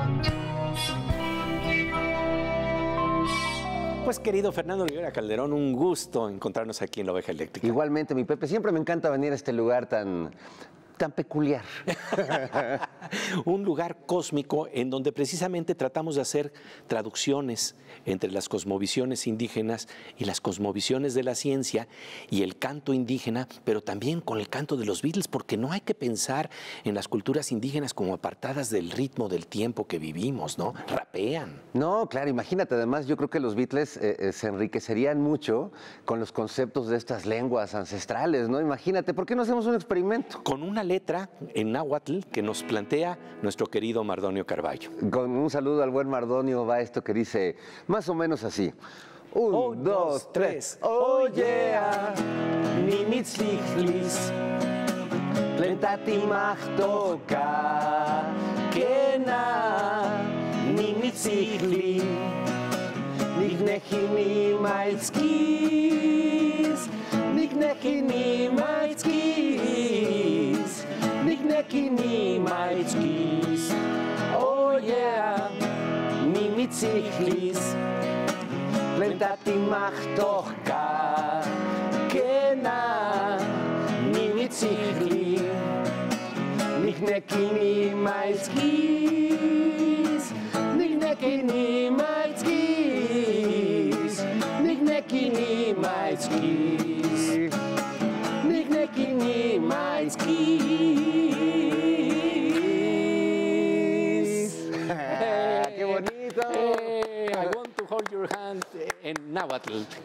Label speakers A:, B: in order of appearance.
A: Pues querido Fernando Olivera Calderón, un gusto encontrarnos aquí en La Oveja Eléctrica.
B: Igualmente, mi Pepe, siempre me encanta venir a este lugar tan peculiar.
A: Un lugar cósmico en donde precisamente tratamos de hacer traducciones entre las cosmovisiones indígenas y las cosmovisiones de la ciencia y el canto indígena, pero también con el canto de los Beatles, porque no hay que pensar en las culturas indígenas como apartadas del ritmo del tiempo que vivimos, ¿no? Rapean.
B: No, claro, imagínate, además yo creo que los Beatles se enriquecerían mucho con los conceptos de estas lenguas ancestrales, ¿no? Imagínate, ¿por qué no hacemos un experimento?
A: Con una letra en náhuatl que nos plantea nuestro querido Mardonio Carballo.
B: Con un saludo al buen Mardonio va esto que dice más o menos así. Un, dos, tres.
A: Oh yeah, mi mitzlichlis, plentatimachtoka, kena, mi mitzlichli, nignechini maitskis, nignechini maitskis, nignechini maitskis. Oh yeah, mi mitzlichlis, plentatimachtoka, kena, mi mitzlichli, nignechini maitskis, nignechini maitskis, nignechini maitskis, nignechini maitskis.
B: ¡Qué bonito!
A: I want to hold your hand en náhuatl.